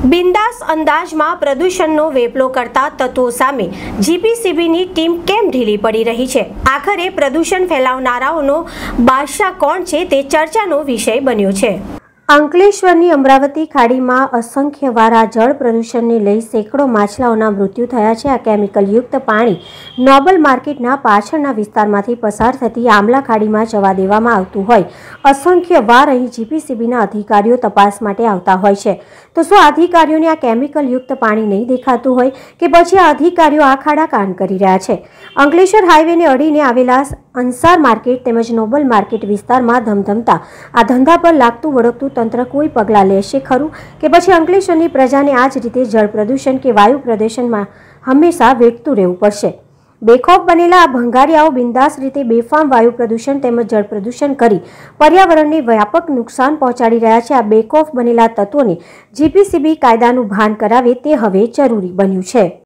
બિંદાસ અંદાજમાં પ્રદૂષણનો વેપલો કરતા તત્વો સામે જીપીસીબીની ટીમ કેમ ઢીલી પડી રહી છે? આખરે પ્રદૂષણ ફેલાવનારાઓનો બાદશાહ કોણ છે તે ચર્ચાનો વિષય બન્યો છે। અંકલેશ્વરની અમરાવતી ખાડીમાં અસંખ્ય વાર આ જળ પ્રદૂષણને લઈ સેંકડો માછલાઓના મૃત્યુ થયા છે। આ કેમિકલયુક્ત પાણી નોબલ માર્કેટના પાછળના વિસ્તારમાંથી પસાર થતી આમલા ખાડીમાં જવા દેવામાં આવતું હોય અસંખ્ય વાર અહીં જીપીસીબીના અધિકારીઓ તપાસ માટે આવતા હોય છે। તો શું અધિકારીઓને આ કેમિકલયુક્ત પાણી નહીં દેખાતું હોય કે પછી આ અધિકારીઓ આ ખાડા કાન કરી રહ્યા છે? અંકલેશ્વર હાઈવેને અડીને આવેલા અંસાર માર્કેટ તેમજ નોબલ માર્કેટ વિસ્તારમાં ધમધમતા આ ધંધા પર લાગતું વળગતું તંત્ર કોઈ પગલાં લેશે ખરું કે પછી અંકલેશ્વરની પ્રજાને આ જ રીતે જળ પ્રદૂષણ કે વાયુ પ્રદૂષણમાં હંમેશા વેઠતું રહેવું પડશે? બેખોફ બનેલા આ ભંગારિયાઓ બિંદાસ રીતે બેફામ વાયુ પ્રદૂષણ તેમજ જળ પ્રદૂષણ કરી પર્યાવરણને વ્યાપક નુકસાન પહોંચાડી રહ્યા છે। આ બેખોફ બનેલા તત્વોને જીપીસીબી કાયદાનું ભાન કરાવે તે હવે જરૂરી બન્યું છે।